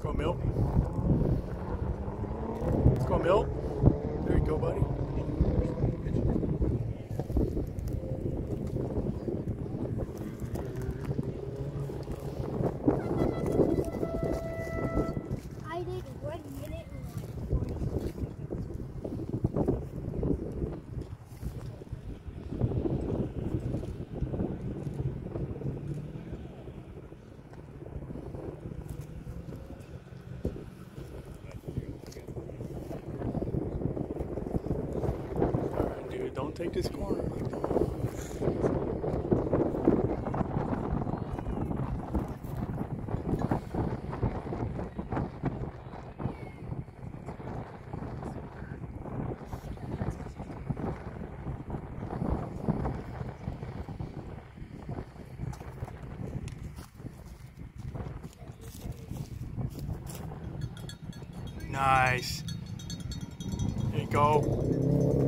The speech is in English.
go, Milt. Let's go, Milt. There you go, buddy. I did 1 minute and like 40 seconds. Alright, dude, don't take this corner. Nice. There you go.